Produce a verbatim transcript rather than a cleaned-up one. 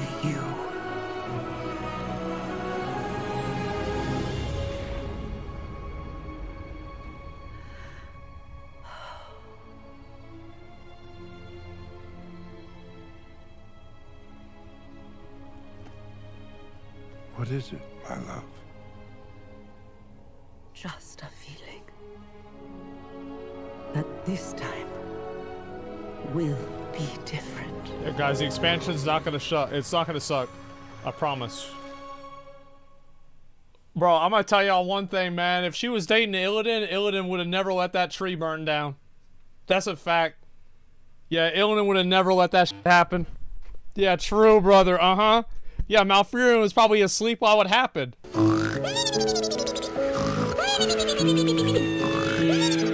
to you. What is it, my love? Just a feeling that this time will be different. Yeah, guys, the expansion's not gonna shut. It's not gonna suck. I promise. Bro, I'm gonna tell y'all one thing, man. If she was dating Illidan, Illidan would have never let that tree burn down. That's a fact. Yeah, Illidan would have never let that shit happen. Yeah, true, brother. Uh-huh. Yeah, Malfurion was probably asleep while it happened.